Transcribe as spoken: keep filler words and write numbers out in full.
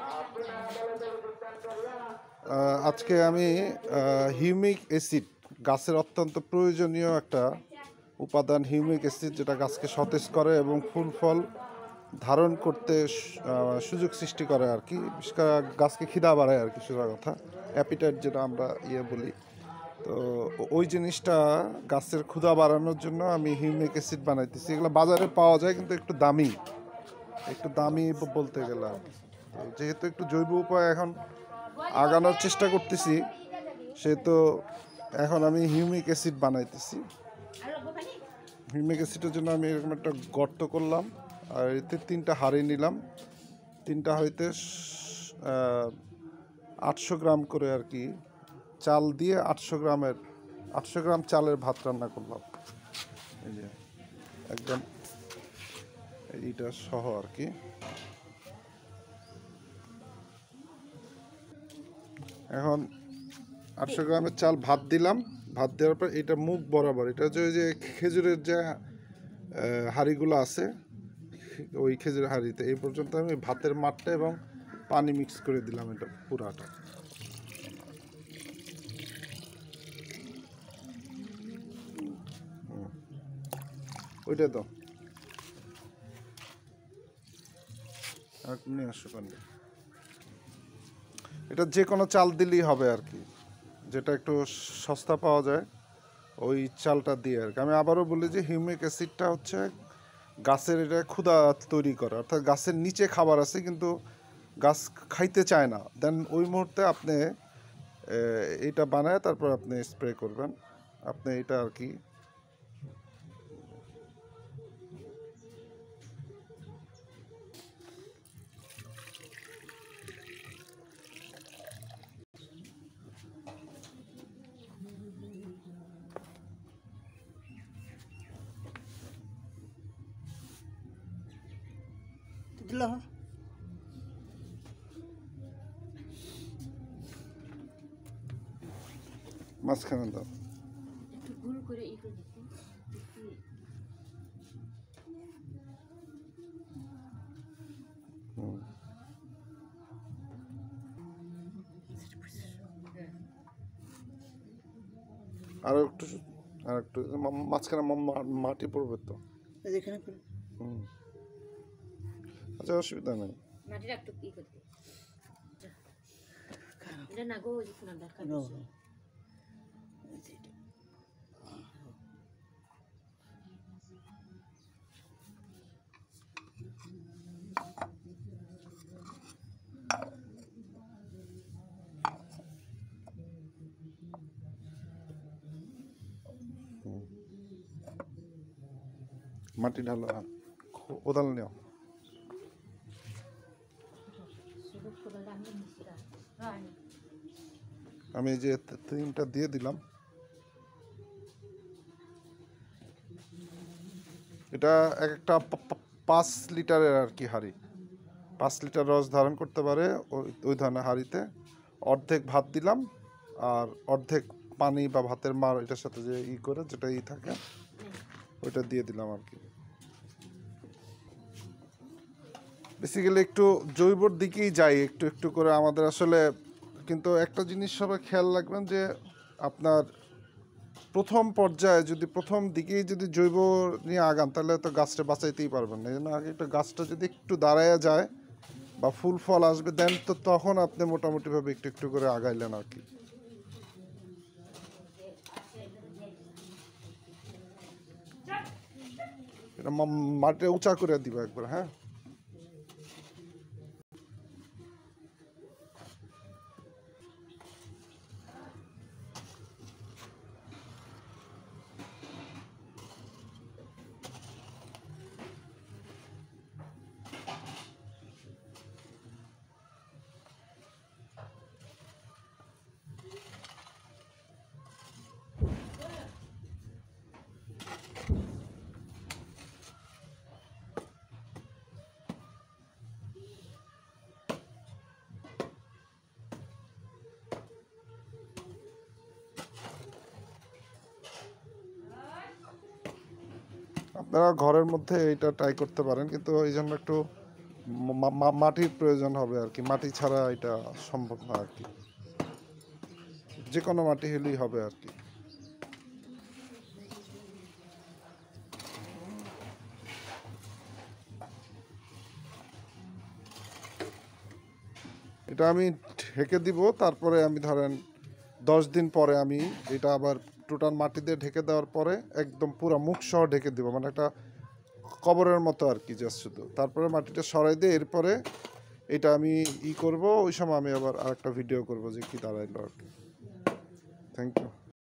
আজকে আমি humic acid, গাছের অত্যন্ত প্রয়োজনীয় একটা উপাদান হিউমিক অ্যাসিড, যেটা গাছকে সতেজ করে এবং ফুল ফল ধারণ করতে সুযোগ সৃষ্টি করে আর কি। বিশেষ করে গাছকে খিদা বাড়ায় আর কি, সোজা কথা, অ্যাপিটাইট যেটা আমরা ইয়ে বলি। তো ওই জিনিসটা গাছের ক্ষুধা বাড়ানোর জন্য আমি হিউমিক অ্যাসিড বানাইতেছি। এগুলো বাজারে পাওয়া যায়, কিন্তু একটু দামি, একটু দামি বলতে গেলে। যেহেতু একটু জৈব উপায় এখন আগানোর চেষ্টা করতেছি, সেহেতু এখন আমি হিউমিক অ্যাসিড বানাইতেছি। হিউমিক অ্যাসিডের জন্য আমি এরকম একটা গর্ত করলাম, আর এতে তিনটা হাঁড়ি নিলাম। তিনটা হইতে আটশো গ্রাম করে আর কি চাল দিয়ে আটশো গ্রামের আটশো গ্রাম চালের ভাত রান্না করলাম। এই যে একদম এইটা সহ আর কি। এখন আটশো গ্রামের চাল ভাত দিলাম। ভাত দেওয়ার পর এটা মুখ বরাবর, এটা হচ্ছে ওই যে খেজুরের যে হাঁড়িগুলো আছে, ওই খেজুরের হাঁড়িতে এই পর্যন্ত আমি ভাতের মাঠটা এবং পানি মিক্স করে দিলাম, এটা পুরাটা। ওইটা তো নিয়ে আসো কেন, এটা যে কোনো চাল দিলেই হবে আর কি, যেটা একটু সস্তা পাওয়া যায় ওই চালটা দিয়ে আর কি। আমি আবারও বলি যে হিউমিক অ্যাসিডটা হচ্ছে গাছের এটা ক্ষুধা তৈরি করে, অর্থাৎ গাছের নিচে খাবার আছে কিন্তু গাছ খাইতে চায় না, দেন ওই মুহূর্তে আপনি এটা বানায় তারপর আপনি স্প্রে করবেন। আপনি এটা আর কি মাঝখানে দাও। একটু গোল করে ই করে দিতে। আর একটু আর একটু মাঝখানে মাটি পড়বে তো এখানে। হুম, আচ্ছা, অসুবিধা নেই। মাটিটা একটু ই করতে। এটা না গো, এই কোন দরকার নেই। মাটি ঢালো, কোদাল নেও। আমি এই যে তিনটা দিয়ে দিলাম। এটা এক একটা পাঁচ লিটারের আর কি হাঁড়ি, পাঁচ লিটার রস ধারণ করতে পারে ওই ধরনের হাঁড়িতে। অর্ধেক ভাত দিলাম আর অর্ধেক পানি বা ভাতের মার এটার সাথে যে ই করে যেটা ই থাকে ওইটা দিয়ে দিলাম আর কি। বেসিক্যালি একটু জৈবর দিকেই যাই একটু একটু করে আমাদের আসলে। কিন্তু একটা জিনিস সবাই খেয়াল রাখবেন যে আপনার প্রথম পর্যায়ে যদি প্রথম দিকেই যদি জৈব নিয়ে আগান, তাহলে তো গাছটা বাঁচাইতেই পারবেন না। এই জন্য আগে একটা গাছটা যদি একটু দাঁড়ায়া যায় বা ফুল ফল আসবে, দেন তো তখন আপনি মোটামুটিভাবে একটু একটু করে আগাইলেন আর কি। এটা মাটিটা উঁচা করে দিবা একবার, হ্যাঁ। আপনারা ঘরের মধ্যে এটা ট্রাই করতে পারেন, কিন্তু এই জন্য একটু মা- মা- মাটির প্রয়োজন হবে আর কি, মাটি ছাড়া এটা সম্ভব না আর কি, যে কোনো মাটি হলেই হবে আর কি। এটা আমি ঢেকে দিব, তারপরে আমি ধরেন দশ দিন পরে আমি এটা আবার টোটাল মাটি দিয়ে ঢেকে দেওয়ার পরে একদম পুরো মুখ সহ ঢেকে দিব, মানে একটা কবরের মতো আর কি, জাস্ট শুধু। তারপরে মাটিটা সরাই দিয়ে এরপরে এটা আমি ই করব, ওই সময় আমি আবার আরেকটা ভিডিও করব যে কি দাঁড়াইলো আর কি। Thank you.